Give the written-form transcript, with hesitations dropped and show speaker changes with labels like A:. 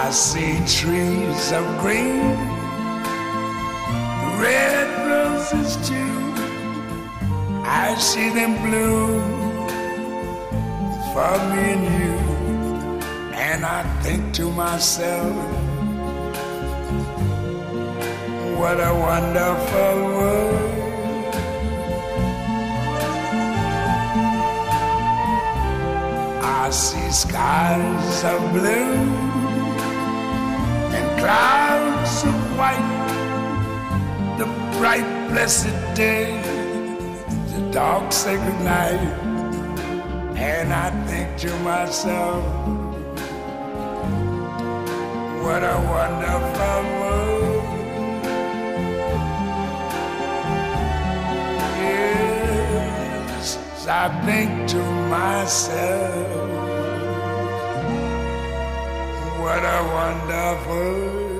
A: I see trees of green, red roses too. I see them bloom for me and you. And I think to myself, what a wonderful world. I see skies of blue and clouds of white, the bright blessed day, the dark sacred night. And I think to myself, what a wonderful world. Yes, I think to myself, what a wonderful